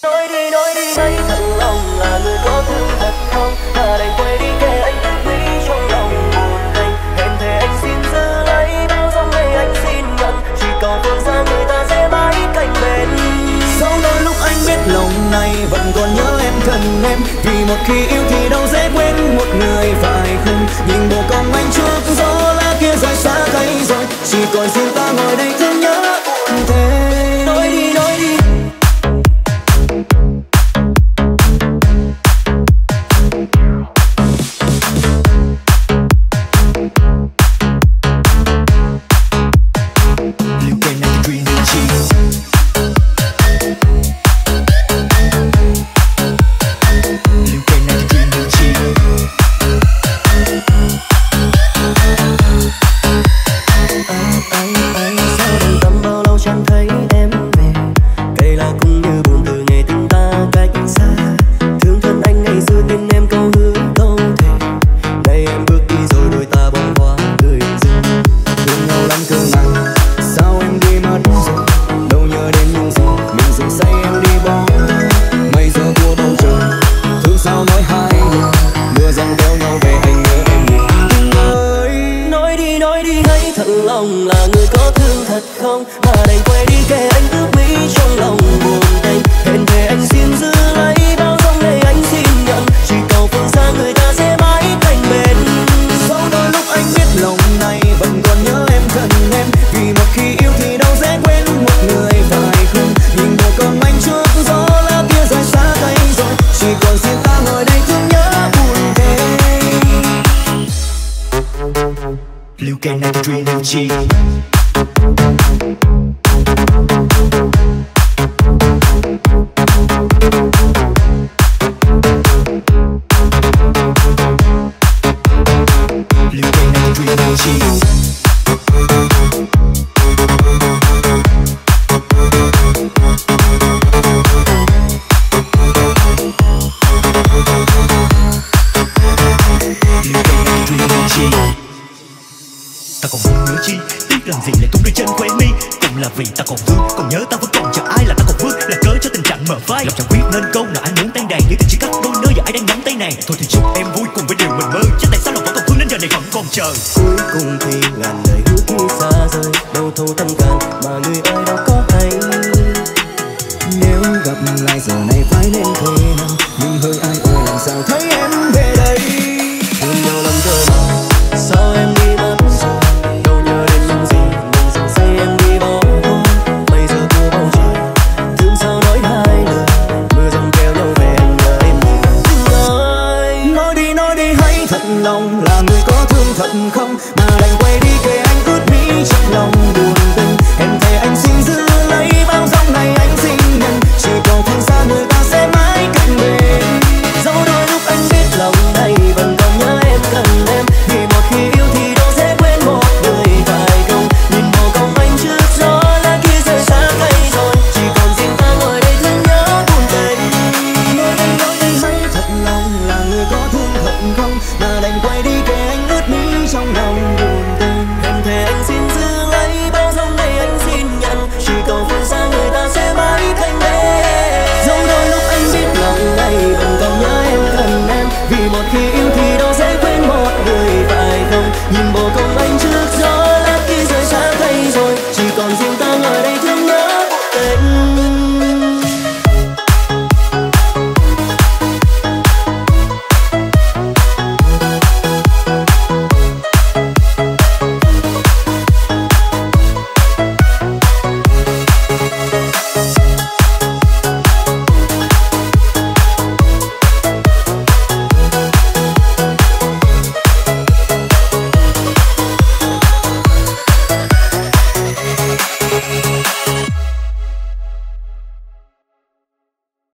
Nói đi thấy thật lòng là người có thương thật không, mà đành quay đi kể anh tiếc nuối trong lòng buồn anh. Hẹn thề anh xin giữ lấy bao dòng ngày anh xin nhận, chỉ cầu phương xa người ta sẽ mãi cạnh bên. Sau đôi lúc anh biết lòng này vẫn còn nhớ em thân em, vì một khi yêu thì đâu dễ quên một người phải không? Nhìn bồ công anh trước gió lá kia rơi xa cây rồi, chỉ còn riêng ta ngồi đây thương nhớ buồn thế. Nói đi cuối cùng thì ngàn lời hứa khi xa rời, đâu thấu tâm can mà người